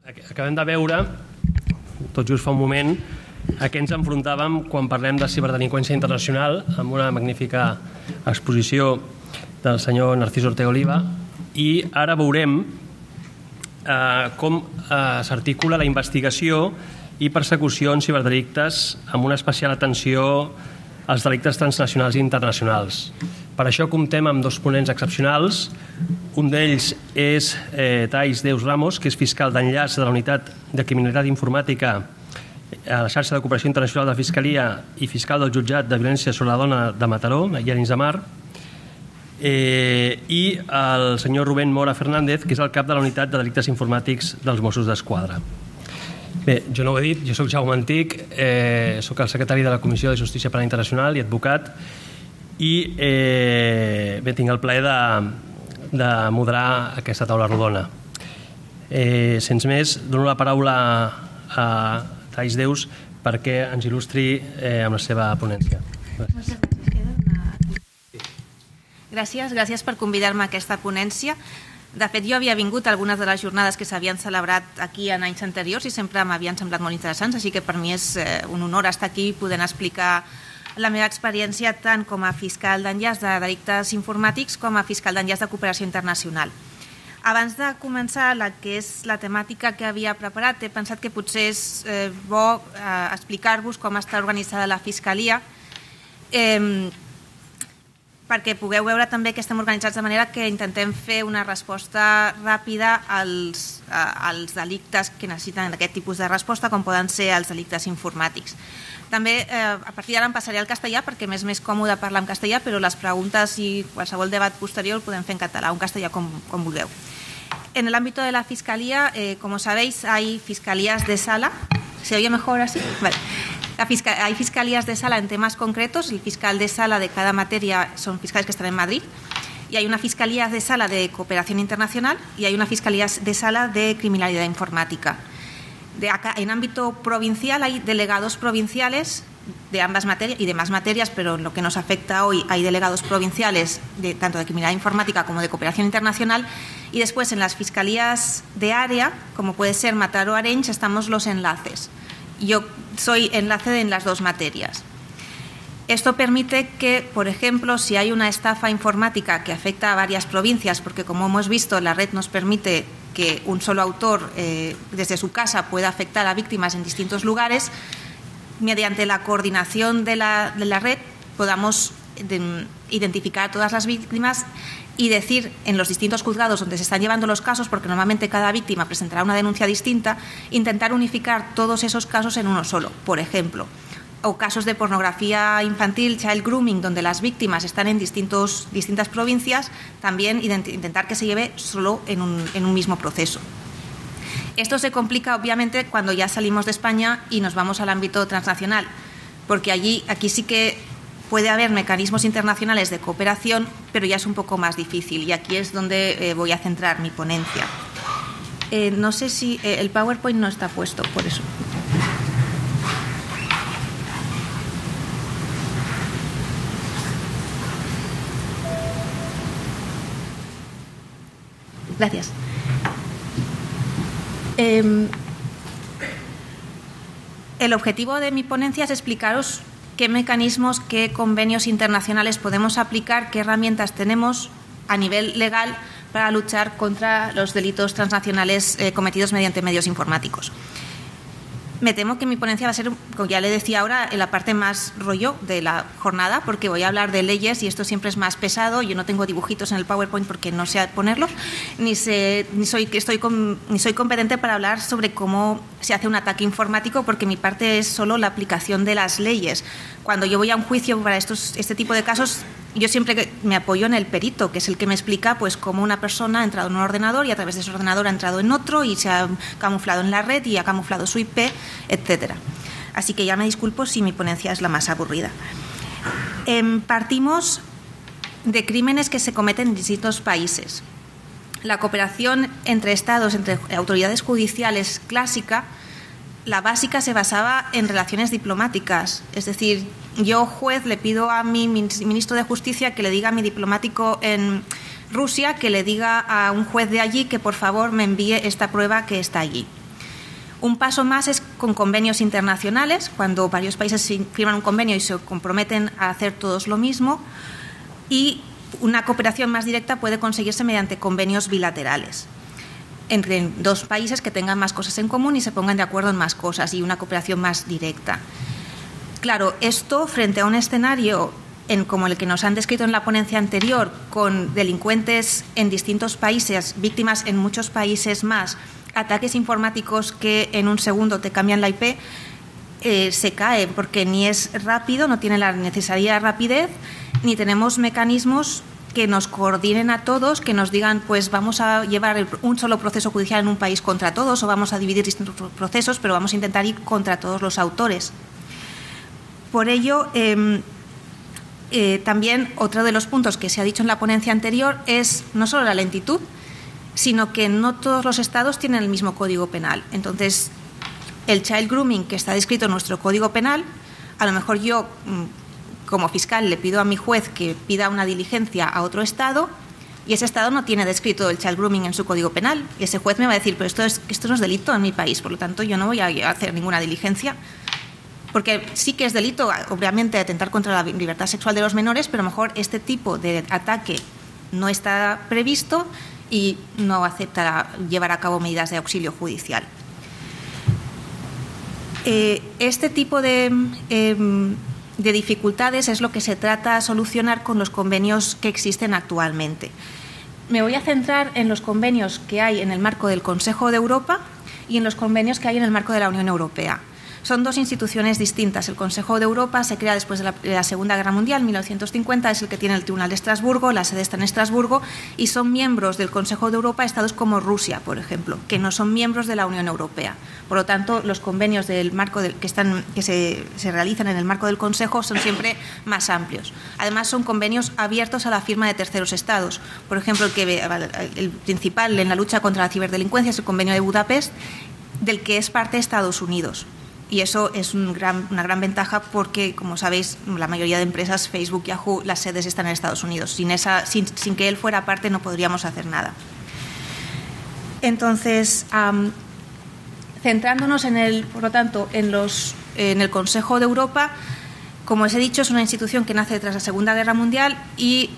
Acabem de veure, tot just fa un moment, a què ens enfrontàvem quan parlem de ciberdelinqüència internacional, amb una magnífica exposició del senyor Narcís Ortega Oliva, i ara veurem com s'articula la investigació i persecució en ciberdelictes amb una especial atenció als delictes transnacionals i internacionals. Per això comptem amb dos ponents excepcionals. Un d'ells és Thais Deus Ramos, que és fiscal d'enllaç de la Unitat de Criminalitat Informàtica a la xarxa de cooperació internacional de la Fiscalia i fiscal del jutjat de violència sobre la dona de Mataró, a Arenys de Mar, i el senyor Rubén Mora Fernández, que és el cap de la Unitat de Delictes Informàtics dels Mossos d'Esquadra. Bé, jo no ho he dit, jo soc Jaume Antic, soc el secretari de la Comissió de Justícia Penal Internacional i advocat, i bé, tinc el plaer de moderar aquesta taula rodona. Sense més, dono la paraula a Thais Deus perquè ens il·lustri amb la seva ponència. Gràcies per convidar-me a aquesta ponència. De fet, jo havia vingut a algunes de les jornades que s'havien celebrat aquí en anys anteriors i sempre m'havien semblat molt interessants, així que per mi és un honor estar aquí podent explicar la meva experiència tant com a fiscal d'enllaç de delictes informàtics com a fiscal d'enllaç de cooperació internacional. Abans de començar la que és la temàtica que havia preparat, he pensat que potser és bo explicar-vos com està organitzada la Fiscalia, perquè pugueu veure també que estem organitzats de manera que intentem fer una resposta ràpida als delictes que necessiten aquest tipus de resposta, com poden ser els delictes informàtics. També, a partir d'ara em passaré al castellà perquè m'és més còmode parlar en castellà, però les preguntes i qualsevol debat posterior el podem fer en català o en castellà, com vulgueu. En el ámbito de la Fiscalía, como sabéis, hay fiscalías de sala. ¿Se oye mejor así? Vale. Hay fiscalías de sala en temas concretos. El fiscal de sala de cada materia son fiscales que están en Madrid. Y hay una fiscalía de sala de cooperación internacional y hay una fiscalía de sala de criminalidad informática. En ámbito provincial hay delegados provinciales de ambas materias y de más materias, pero en lo que nos afecta hoy hay delegados provinciales tanto de criminalidad informática como de cooperación internacional, y después en las fiscalías de área, como puede ser Mataró o Arenys, estamos los enlaces. Yo soy enlace en las dos materias. Esto permite que, por ejemplo, si hay una estafa informática que afecta a varias provincias, porque como hemos visto, la red nos permite que un solo autor desde su casa pueda afectar a víctimas en distintos lugares, mediante la coordinación de la red podamos identificar a todas las víctimas y decir en los distintos juzgados donde se están llevando los casos, porque normalmente cada víctima presentará una denuncia distinta, intentar unificar todos esos casos en uno solo, por ejemplo. O casos de pornografía infantil, child grooming, donde las víctimas están en distintas provincias, también intentar que se lleve solo en un mismo proceso. Esto se complica obviamente cuando ya salimos de España y nos vamos al ámbito transnacional, porque aquí sí que puede haber mecanismos internacionales de cooperación, pero ya es un poco más difícil, y aquí es donde voy a centrar mi ponencia. No sé si el PowerPoint no está puesto, por eso. Gracias. El objetivo de mi ponencia es explicaros qué mecanismos, qué convenios internacionales podemos aplicar, qué herramientas tenemos a nivel legal para luchar contra los delitos transnacionales cometidos mediante medios informáticos. Me temo que mi ponencia va a ser, como ya le decía ahora, en la parte más rollo de la jornada, porque voy a hablar de leyes y esto siempre es más pesado. Yo no tengo dibujitos en el PowerPoint porque no sé ponerlos, ni soy competente para hablar sobre cómo se hace un ataque informático, porque mi parte es solo la aplicación de las leyes. Cuando yo voy a un juicio para este tipo de casos, yo siempre me apoyo en el perito, que es el que me explica pues cómo una persona ha entrado en un ordenador y a través de ese ordenador ha entrado en otro y se ha camuflado en la red y ha camuflado su IP, etcétera. Así que ya me disculpo si mi ponencia es la más aburrida. Partimos de crímenes que se cometen en distintos países. La cooperación entre estados, entre autoridades judiciales clásica, la básica se basaba en relaciones diplomáticas. Es decir, yo, juez, le pido a mi ministro de Justicia que le diga a mi diplomático en Rusia que le diga a un juez de allí que por favor me envíe esta prueba que está allí. Un paso más es con convenios internacionales, cuando varios países firman un convenio y se comprometen a hacer todos lo mismo, y una cooperación más directa puede conseguirse mediante convenios bilaterales entre dos países que tengan más cosas en común y se pongan de acuerdo en más cosas, y una cooperación más directa. Claro, esto frente a un escenario como el que nos han descrito en la ponencia anterior, con delincuentes en distintos países, víctimas en muchos países más, ataques informáticos que en un segundo te cambian la IP, se cae porque ni es rápido, no tiene la necesaria rapidez, ni tenemos mecanismos que nos coordinen a todos, que nos digan, pues vamos a llevar un solo proceso judicial en un país contra todos, o vamos a dividir distintos procesos, pero vamos a intentar ir contra todos los autores. Por ello, también otro de los puntos que se ha dicho en la ponencia anterior es no solo la lentitud, sino que no todos los estados tienen el mismo código penal. Entonces, el child grooming que está descrito en nuestro código penal, a lo mejor yo, como fiscal, le pido a mi juez que pida una diligencia a otro estado y ese estado no tiene descrito el child grooming en su código penal. Y ese juez me va a decir, pero esto no es delito en mi país, por lo tanto yo no voy a hacer ninguna diligencia. Porque sí que es delito, obviamente, atentar contra la libertad sexual de los menores, pero a lo mejor este tipo de ataque no está previsto y no aceptará llevar a cabo medidas de auxilio judicial. Este tipo de dificultades es lo que se trata de solucionar con los convenios que existen actualmente. Me voy a centrar en los convenios que hay en el marco del Consejo de Europa y en los convenios que hay en el marco de la Unión Europea. Son dos instituciones distintas. El Consejo de Europa se crea después de la Segunda Guerra Mundial, en 1950, es el que tiene el Tribunal de Estrasburgo, la sede está en Estrasburgo, y son miembros del Consejo de Europa estados como Rusia, por ejemplo, que no son miembros de la Unión Europea. Por lo tanto, los convenios del marco que se realizan en el marco del Consejo son siempre más amplios. Además, son convenios abiertos a la firma de terceros estados. Por ejemplo, el principal en la lucha contra la ciberdelincuencia es el Convenio de Budapest, del que es parte Estados Unidos. Y eso es una gran ventaja porque, como sabéis, la mayoría de empresas, Facebook, Yahoo, las sedes están en Estados Unidos. Sin que él fuera parte no podríamos hacer nada. Entonces, centrándonos por lo tanto, en el Consejo de Europa, como os he dicho, es una institución que nace tras la Segunda Guerra Mundial y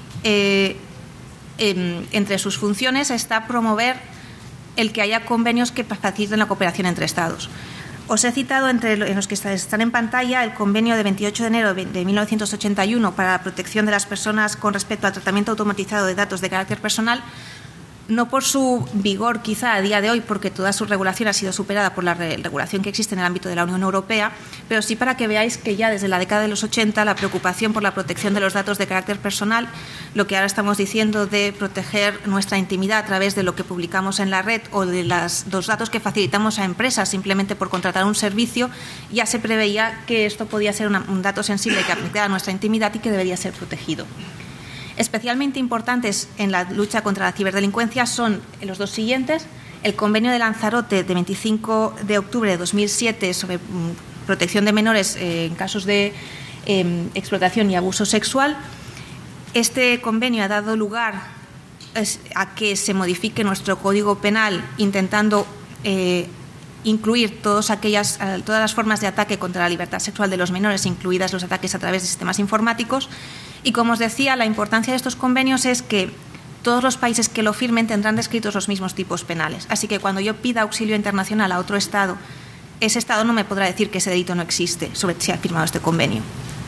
entre sus funciones está promover el que haya convenios que faciliten la cooperación entre estados. Os he citado en los que están en pantalla el convenio de 28 de enero de 1981 para la protección de las personas con respecto al tratamiento automatizado de datos de carácter personal, no por su vigor quizá a día de hoy, porque toda su regulación ha sido superada por la regulación que existe en el ámbito de la Unión Europea, pero sí para que veáis que ya desde la década de los 80 la preocupación por la protección de los datos de carácter personal, lo que ahora estamos diciendo de proteger nuestra intimidad a través de lo que publicamos en la red o de los datos que facilitamos a empresas simplemente por contratar un servicio, ya se preveía que esto podía ser un dato sensible que afectaba a nuestra intimidad y que debería ser protegido. Especialmente importantes en la lucha contra la ciberdelincuencia son los dos siguientes: el convenio de Lanzarote de 25 de octubre de 2007 sobre protección de menores en casos de explotación y abuso sexual. Este convenio ha dado lugar a que se modifique nuestro Código Penal intentando incluir todas las formas de ataque contra la libertad sexual de los menores, incluidas los ataques a través de sistemas informáticos. Y como os decía, la importancia de estos convenios es que todos los países que lo firmen tendrán descritos los mismos tipos penales. Así que cuando yo pida auxilio internacional a otro Estado, ese Estado no me podrá decir que ese delito no existe sobre si ha firmado este convenio.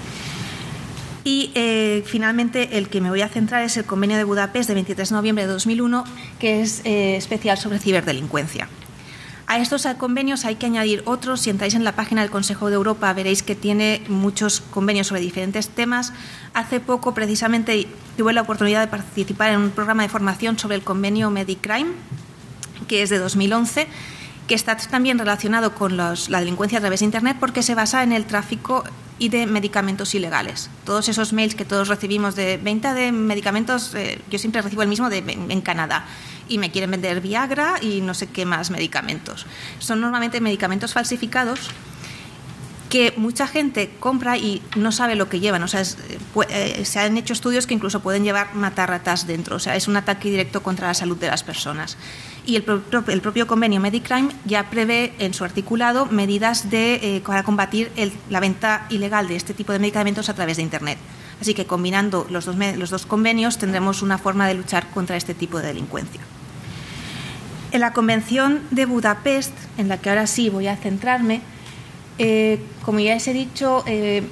Y finalmente el que me voy a centrar es el Convenio de Budapest de 23 de noviembre de 2001, que es especial sobre ciberdelincuencia. A estos convenios hay que añadir otros. Si entráis en la página del Consejo de Europa veréis que tiene muchos convenios sobre diferentes temas. Hace poco, precisamente, tuve la oportunidad de participar en un programa de formación sobre el convenio Medicrime, que es de 2011, que está también relacionado con la delincuencia a través de Internet porque se basa en el tráfico y de medicamentos ilegales. Todos esos mails que todos recibimos de venta de medicamentos, yo siempre recibo el mismo en Canadá, y me quieren vender Viagra y no sé qué más medicamentos. Son normalmente medicamentos falsificados que mucha gente compra y no sabe lo que llevan. O sea, se han hecho estudios que incluso pueden llevar matarratas dentro. O sea, es un ataque directo contra la salud de las personas. Y el propio convenio Medicrime ya prevé en su articulado medidas para combatir la venta ilegal de este tipo de medicamentos a través de Internet. Así que combinando los dos convenios tendremos una forma de luchar contra este tipo de delincuencia. En la Convención de Budapest, en la que ahora sí voy a centrarme, como ya os he dicho,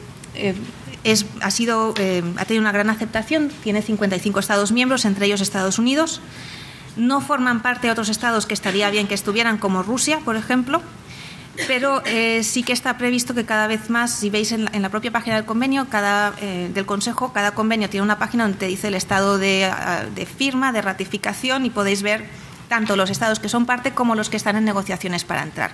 ha tenido una gran aceptación, tiene 55 Estados miembros, entre ellos Estados Unidos. No forman parte otros estados que estaría bien que estuvieran, como Rusia, por ejemplo, pero sí que está previsto que cada vez más, si veis en la propia página del convenio, del Consejo, cada convenio tiene una página donde te dice el estado de firma, de ratificación, y podéis ver tanto los estados que son parte como los que están en negociaciones para entrar.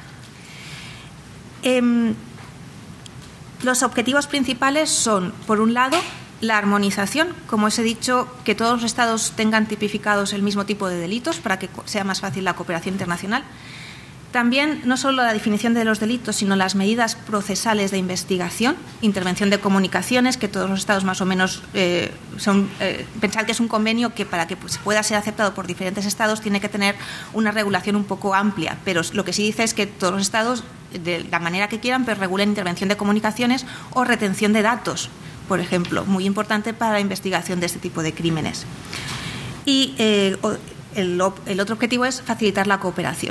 Los objetivos principales son, por un lado, la armonización, como os he dicho, que todos los estados tengan tipificados el mismo tipo de delitos para que sea más fácil la cooperación internacional. También, no solo la definición de los delitos, sino las medidas procesales de investigación, intervención de comunicaciones, que todos los estados más o menos pensad que es un convenio que para que pueda ser aceptado por diferentes estados tiene que tener una regulación un poco amplia, pero lo que sí dice es que todos los estados, de la manera que quieran, pues regulen intervención de comunicaciones o retención de datos, por ejemplo, muy importante para la investigación de este tipo de crímenes. Y el otro objetivo es facilitar la cooperación.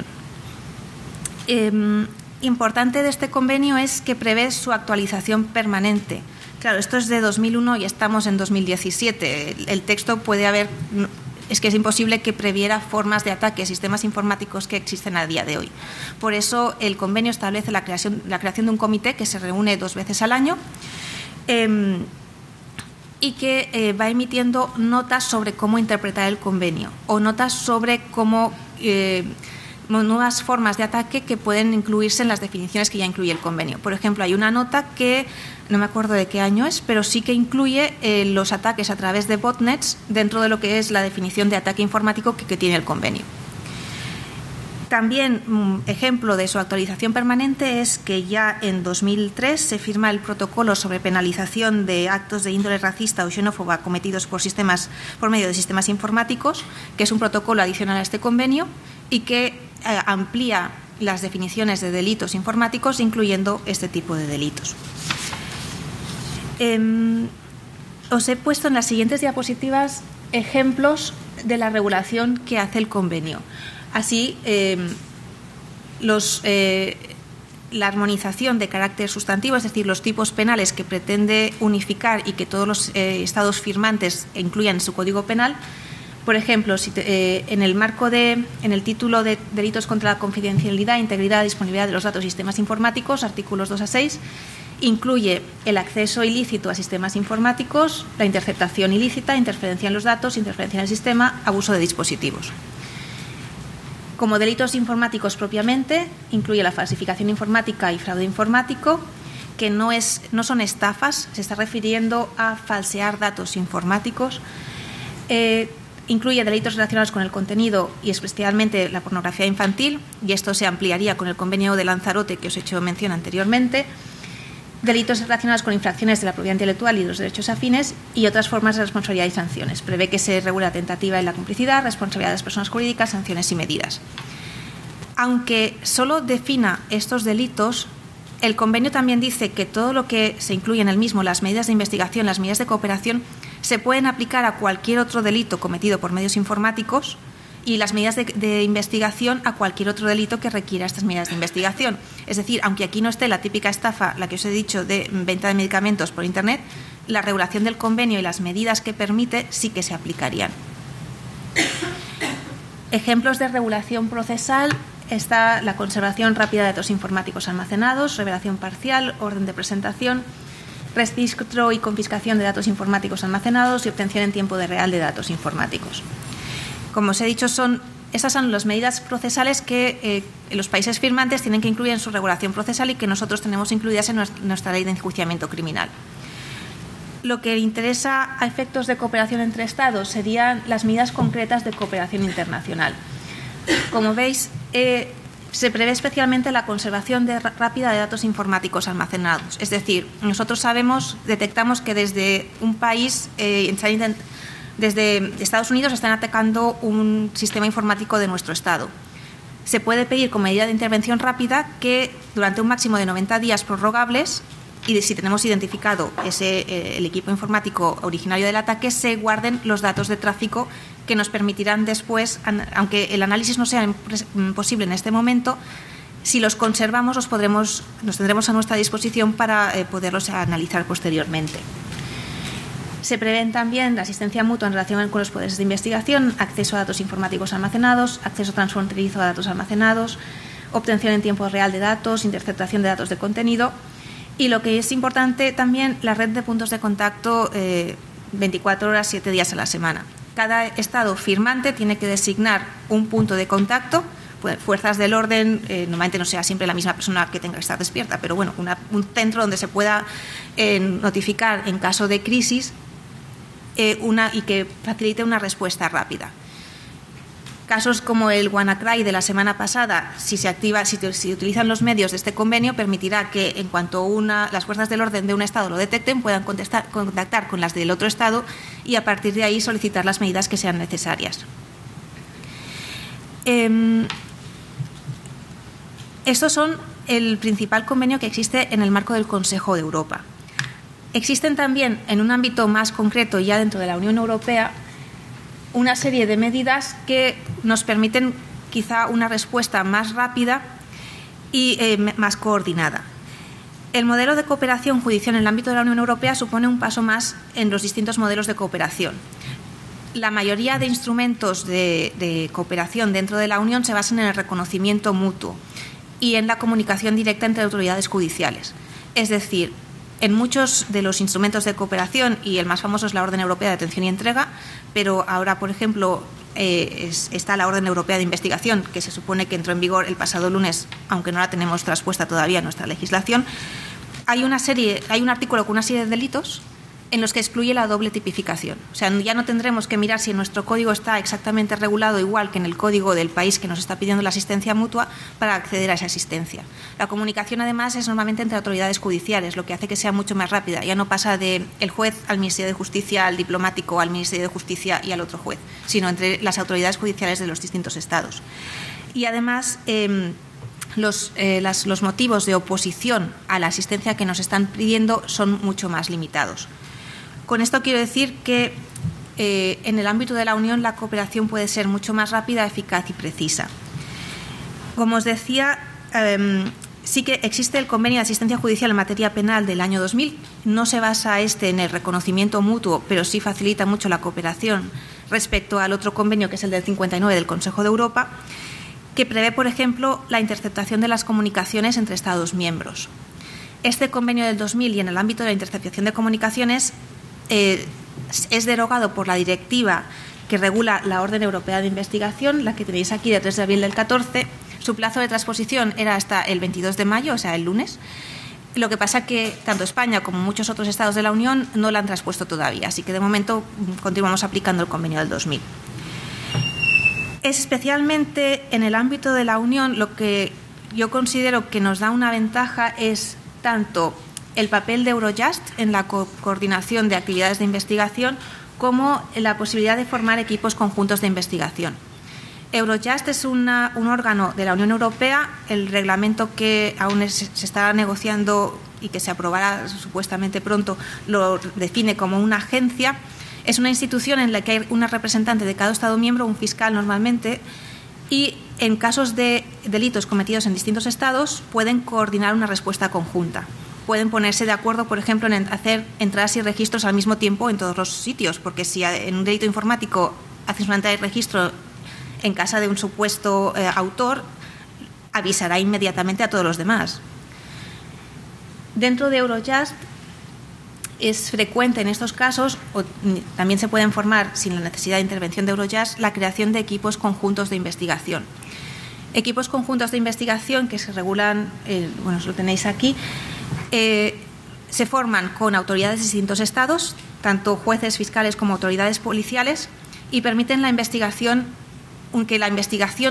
Importante de este convenio es que prevé su actualización permanente. Claro, esto es de 2001 y estamos en 2017. El texto es que es imposible que previera formas de ataque a sistemas informáticos que existen a día de hoy. Por eso el convenio establece la creación de un comité que se reúne 2 veces al año y que va emitiendo notas sobre cómo interpretar el convenio o notas sobre cómo nuevas formas de ataque que pueden incluirse en las definiciones que ya incluye el convenio. Por ejemplo, hay una nota que, no me acuerdo de qué año es, pero sí que incluye los ataques a través de botnets dentro de lo que es la definición de ataque informático que tiene el convenio. También, ejemplo de su actualización permanente es que ya en 2003 se firma el protocolo sobre penalización de actos de índole racista o xenófoba cometidos por medio de sistemas informáticos, que es un protocolo adicional a este convenio y que amplía las definiciones de delitos informáticos, incluyendo este tipo de delitos. Os he puesto en las siguientes diapositivas ejemplos de la regulación que hace el convenio. Así, la armonización de carácter sustantivo, es decir, los tipos penales que pretende unificar y que todos los estados firmantes incluyan en su código penal. Por ejemplo, en el título de delitos contra la confidencialidad, integridad y disponibilidad de los datos y sistemas informáticos, artículos 2 a 6, incluye el acceso ilícito a sistemas informáticos, la interceptación ilícita, interferencia en los datos, interferencia en el sistema, abuso de dispositivos. Como delitos informáticos propiamente, incluye la falsificación informática y fraude informático, que no son estafas, se está refiriendo a falsear datos informáticos. Incluye delitos relacionados con el contenido y especialmente la pornografía infantil, y esto se ampliaría con el convenio de Lanzarote que os he hecho mención anteriormente. Delitos relacionados con infracciones de la propiedad intelectual y los derechos afines y otras formas de responsabilidad y sanciones. Prevé que se regule la tentativa y la complicidad, responsabilidad de las personas jurídicas, sanciones y medidas. Aunque solo defina estos delitos, el convenio también dice que todo lo que se incluye en el mismo, las medidas de investigación, las medidas de cooperación, se pueden aplicar a cualquier otro delito cometido por medios informáticos y las medidas de investigación a cualquier otro delito que requiera estas medidas de investigación. Es decir, aunque aquí no esté la típica estafa, la que os he dicho, de venta de medicamentos por Internet, la regulación del convenio y las medidas que permite sí que se aplicarían. Ejemplos de regulación procesal: está la conservación rápida de datos informáticos almacenados, revelación parcial, orden de presentación, registro y confiscación de datos informáticos almacenados y obtención en tiempo real de datos informáticos. Como os he dicho, estas son las medidas procesales que los países firmantes tienen que incluir en su regulación procesal y que nosotros tenemos incluidas en nuestra ley de enjuiciamiento criminal. Lo que interesa a efectos de cooperación entre Estados serían las medidas concretas de cooperación internacional. Como veis, Se prevé especialmente la conservación rápida de datos informáticos almacenados. Es decir, nosotros detectamos que desde un país, desde Estados Unidos, están atacando un sistema informático de nuestro Estado. Se puede pedir como medida de intervención rápida que durante un máximo de 90 días prorrogables, y si tenemos identificado el equipo informático originario del ataque, se guarden los datos de tráfico que nos permitirán después, aunque el análisis no sea posible en este momento, si los conservamos los tendremos a nuestra disposición para poderlos analizar posteriormente. Se prevén también la asistencia mutua en relación con los poderes de investigación, acceso a datos informáticos almacenados, acceso transfronterizo a datos almacenados, obtención en tiempo real de datos, interceptación de datos de contenido y, lo que es importante también, la red de puntos de contacto 24 horas, 7 días a la semana. Cada Estado firmante tiene que designar un punto de contacto, pues, fuerzas del orden, normalmente no sea siempre la misma persona que tenga que estar despierta, pero bueno, un centro donde se pueda notificar en caso de crisis y que facilite una respuesta rápida. Casos como el WannaCry de la semana pasada, si se utilizan los medios de este convenio, permitirá que en cuanto las fuerzas del orden de un Estado lo detecten, puedan contactar con las del otro Estado y a partir de ahí solicitar las medidas que sean necesarias. Estos son el principal convenio que existe en el marco del Consejo de Europa. Existen también, en un ámbito más concreto, ya dentro de la Unión Europea, una serie de medidas que nos permiten quizá una respuesta más rápida y más coordinada. El modelo de cooperación judicial en el ámbito de la Unión Europea supone un paso más en los distintos modelos de cooperación. La mayoría de instrumentos de cooperación dentro de la Unión se basan en el reconocimiento mutuo y en la comunicación directa entre autoridades judiciales. Es decir, en muchos de los instrumentos de cooperación, y el más famoso es la Orden Europea de Detención y Entrega, pero ahora, por ejemplo, está la Orden Europea de Investigación, que se supone que entró en vigor el pasado lunes, aunque no la tenemos traspuesta todavía en nuestra legislación. Hay un artículo con una serie de delitos en los que excluye la doble tipificación. O sea, ya no tendremos que mirar si nuestro código está exactamente regulado igual que en el código del país que nos está pidiendo la asistencia mutua para acceder a esa asistencia. La comunicación, además, es normalmente entre autoridades judiciales, lo que hace que sea mucho más rápida. Ya no pasa del juez al Ministerio de Justicia, al diplomático, al Ministerio de Justicia y al otro juez, sino entre las autoridades judiciales de los distintos estados. Y además, los motivos de oposición a la asistencia que nos están pidiendo son mucho más limitados. Con esto quiero decir que en el ámbito de la Unión la cooperación puede ser mucho más rápida, eficaz y precisa. Como os decía, sí que existe el convenio de asistencia judicial en materia penal del año 2000. No se basa en el reconocimiento mutuo, pero sí facilita mucho la cooperación respecto al otro convenio, que es el del 59 del Consejo de Europa, que prevé, por ejemplo, la interceptación de las comunicaciones entre Estados miembros. Este convenio del 2000 y en el ámbito de la interceptación de comunicaciones es derogado por la directiva que regula la Orden Europea de Investigación, la que tenéis aquí de 3 de abril del 14. Su plazo de transposición era hasta el 22 de mayo, o sea, el lunes. Lo que pasa que tanto España como muchos otros estados de la Unión no la han traspuesto todavía, así que de momento continuamos aplicando el convenio del 2000. Es especialmente en el ámbito de la Unión lo que yo considero que nos da una ventaja es tanto el papel de Eurojust en la coordinación de actividades de investigación como la posibilidad de formar equipos conjuntos de investigación. Eurojust es un órgano de la Unión Europea. El reglamento que aún se está negociando y que se aprobará supuestamente pronto lo define como una agencia. Es una institución en la que hay una representante de cada Estado miembro, un fiscal normalmente, y en casos de delitos cometidos en distintos estados pueden coordinar una respuesta conjunta. Pueden ponerse de acuerdo, por ejemplo, en hacer entradas y registros al mismo tiempo en todos los sitios, porque si en un delito informático haces una entrada y registro en casa de un supuesto autor, avisará inmediatamente a todos los demás. Dentro de Eurojust es frecuente en estos casos, o también se pueden formar sin la necesidad de intervención de Eurojust, la creación de equipos conjuntos de investigación. Equipos conjuntos de investigación que se regulan, bueno, lo tenéis aquí, se forman con autoridades de distintos estados, tanto jueces, fiscales como autoridades policiales, y permiten la investigación, aunque la investigación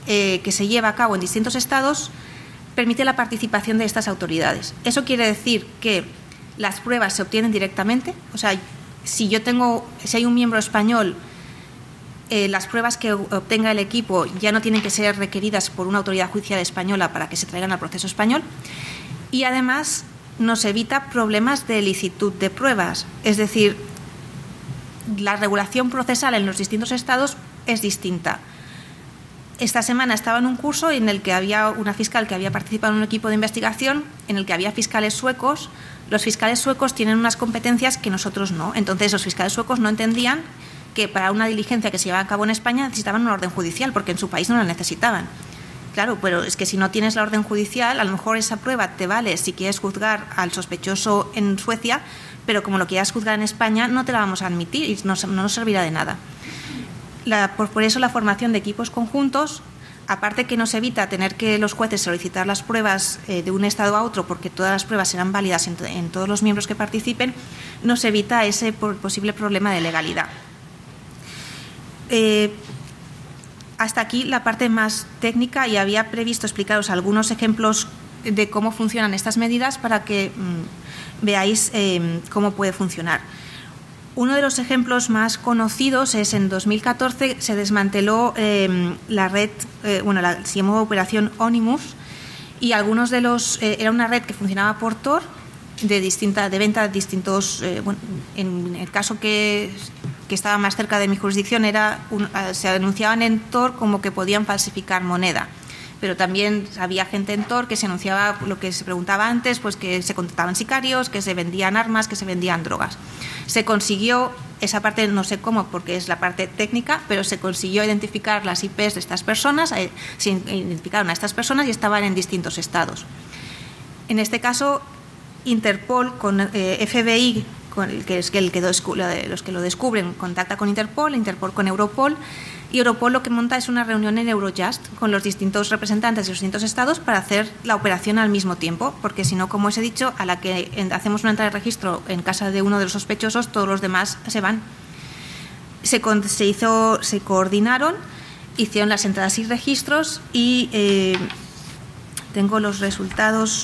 que se lleva a cabo en distintos estados permite la participación de estas autoridades. Eso quiere decir que las pruebas se obtienen directamente, o sea, si hay un miembro español, las pruebas que obtenga el equipo ya no tienen que ser requeridas por una autoridad judicial española para que se traigan al proceso español, y además nos evita problemas de licitud de pruebas, es decir, la regulación procesal en los distintos estados es distinta. Esta semana estaba en un curso en el que había una fiscal que había participado en un equipo de investigación en el que había fiscales suecos. Los fiscales suecos tienen unas competencias que nosotros no. Entonces, los fiscales suecos no entendían que para una diligencia que se llevaba a cabo en España necesitaban una orden judicial, porque en su país no la necesitaban. Claro, pero es que si no tienes la orden judicial, a lo mejor esa prueba te vale si quieres juzgar al sospechoso en Suecia, pero como lo quieras juzgar en España, no te la vamos a admitir y no nos servirá de nada. Por eso la formación de equipos conjuntos, aparte que nos evita tener que los jueces solicitar las pruebas de un estado a otro, porque todas las pruebas serán válidas en todos los miembros que participen, nos evita ese posible problema de legalidad. Hasta aquí la parte más técnica, y había previsto explicaros algunos ejemplos de cómo funcionan estas medidas para que veáis cómo puede funcionar. Uno de los ejemplos más conocidos es en 2014 se desmanteló la red, se llamó Operación Onimus, y algunos de los era una red que funcionaba por Tor de venta de distintos. En el caso que estaba más cerca de mi jurisdicción se anunciaban en Tor como que podían falsificar moneda. Pero también había gente en Tor que se anunciaba lo que se preguntaba antes, pues que se contrataban sicarios, que se vendían armas, que se vendían drogas. Se consiguió, esa parte no sé cómo porque es la parte técnica, pero se consiguió identificar las IPs de estas personas, se identificaron a estas personas y estaban en distintos estados. En este caso, Interpol con FBI, los que lo descubren, contacta con Interpol, Interpol con Europol, y Europol lo que monta es una reunión en Eurojust con los distintos representantes de los distintos estados para hacer la operación al mismo tiempo, porque si no, como os he dicho, a la que hacemos una entrada de registro en casa de uno de los sospechosos, todos los demás se van. Se coordinaron, hicieron las entradas y registros y tengo los resultados.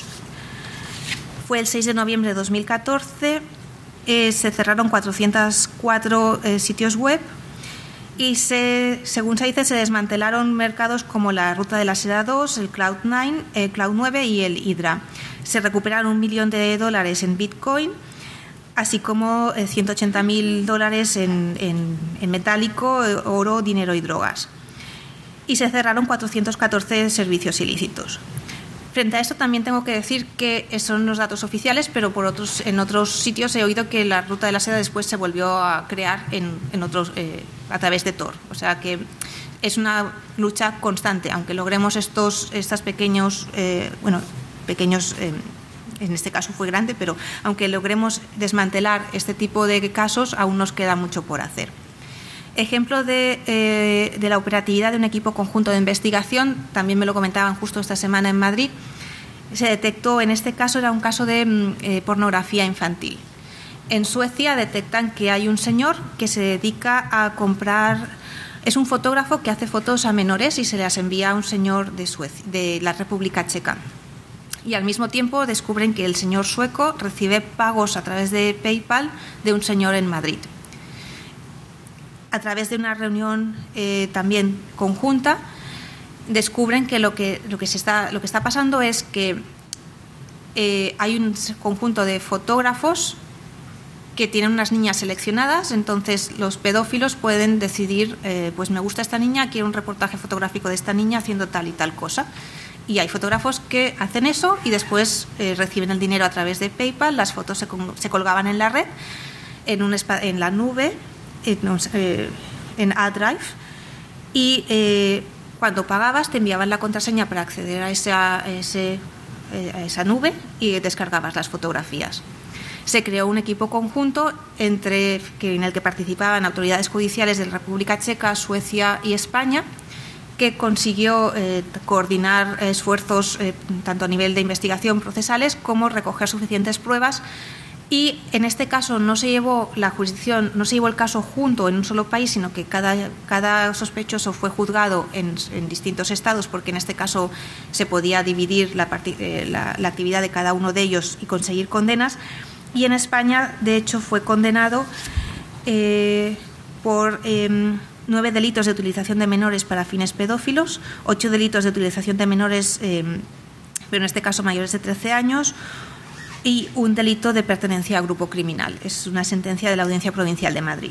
Fue el 6 de noviembre de 2014, se cerraron 404 sitios web y según se dice, se desmantelaron mercados como la Ruta de la Seda 2, el Cloud9, el Cloud9 y el Hydra. Se recuperaron $1 millón en Bitcoin, así como $180.000 en metálico, oro, dinero y drogas. Y se cerraron 414 servicios ilícitos. Frente a esto también tengo que decir que son los datos oficiales, pero en otros sitios he oído que la Ruta de la Seda después se volvió a crear en otros, a través de Tor. O sea que es una lucha constante, aunque logremos estos pequeños, en este caso fue grande, pero aunque logremos desmantelar este tipo de casos, aún nos queda mucho por hacer. Ejemplo de la operatividad de un equipo conjunto de investigación, también me lo comentaban justo esta semana en Madrid. Se detectó, en este caso era un caso de pornografía infantil. En Suecia detectan que hay un señor que se dedica a comprar, es un fotógrafo que hace fotos a menores y se las envía a un señor de la República Checa. Y al mismo tiempo descubren que el señor sueco recibe pagos a través de PayPal de un señor en Madrid. A través de una reunión también conjunta, descubren que lo que está pasando es que hay un conjunto de fotógrafos que tienen unas niñas seleccionadas, entonces los pedófilos pueden decidir, pues me gusta esta niña, quiero un reportaje fotográfico de esta niña haciendo tal y tal cosa. Y hay fotógrafos que hacen eso y después reciben el dinero a través de PayPal, las fotos se colgaban en la red, en la nube, en AdDrive, y cuando pagabas te enviaban la contraseña para acceder a esa nube y descargabas las fotografías. Se creó un equipo conjunto en el que participaban autoridades judiciales de la República Checa, Suecia y España, que consiguió coordinar esfuerzos tanto a nivel de investigación procesales como recoger suficientes pruebas Y en este caso no se llevó la jurisdicción, no se llevó el caso junto en un solo país, sino que cada sospechoso fue juzgado en distintos estados, porque en este caso se podía dividir la actividad de cada uno de ellos y conseguir condenas. Y en España, de hecho, fue condenado por 9 delitos de utilización de menores para fines pedófilos, 8 delitos de utilización de menores, pero en este caso mayores de 13 años, y un delito de pertenencia a grupo criminal. Es una sentencia de la Audiencia Provincial de Madrid.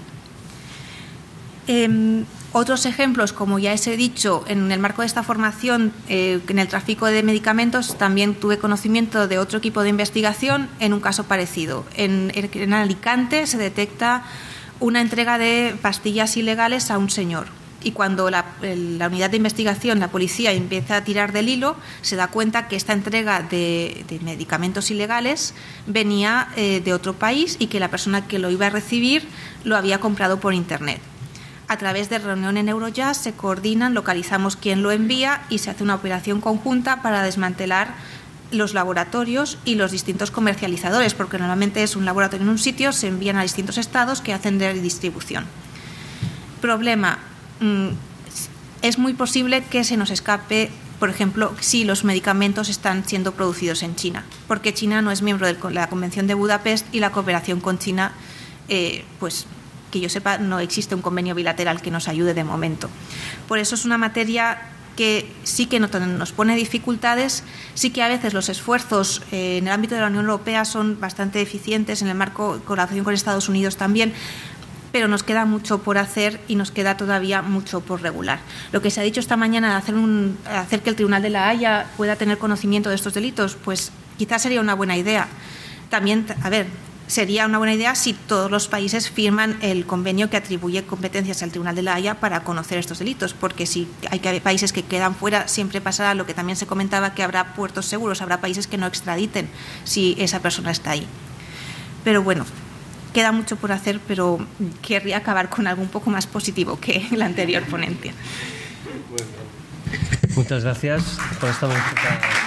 Otros ejemplos, como ya os he dicho, en el marco de esta formación en el tráfico de medicamentos, también tuve conocimiento de otro equipo de investigación en un caso parecido. En Alicante se detecta una entrega de pastillas ilegales a un señor. Y cuando la unidad de investigación, la policía, empieza a tirar del hilo, se da cuenta que esta entrega de medicamentos ilegales venía de otro país y que la persona que lo iba a recibir lo había comprado por Internet. A través de reunión en Eurojust se coordinan, localizamos quién lo envía y se hace una operación conjunta para desmantelar los laboratorios y los distintos comercializadores, porque normalmente es un laboratorio en un sitio, se envían a distintos estados que hacen de distribución. Problema. Es muy posible que se nos escape, por ejemplo, si los medicamentos están siendo producidos en China, porque China no es miembro de la Convención de Budapest y la cooperación con China, pues que yo sepa, no existe un convenio bilateral que nos ayude de momento. Por eso es una materia que sí que nos pone dificultades, sí que a veces los esfuerzos en el ámbito de la Unión Europea son bastante eficientes, en el marco de colaboración con Estados Unidos también, pero nos queda mucho por hacer y nos queda todavía mucho por regular. Lo que se ha dicho esta mañana de hacer que el Tribunal de la Haya pueda tener conocimiento de estos delitos, pues quizás sería una buena idea. También, sería una buena idea si todos los países firman el convenio que atribuye competencias al Tribunal de la Haya para conocer estos delitos, porque si hay países que quedan fuera, siempre pasará lo que también se comentaba, que habrá puertos seguros, habrá países que no extraditen si esa persona está ahí. Pero bueno, queda mucho por hacer, pero querría acabar con algo un poco más positivo que la anterior ponencia. Muchas gracias por esta magnífica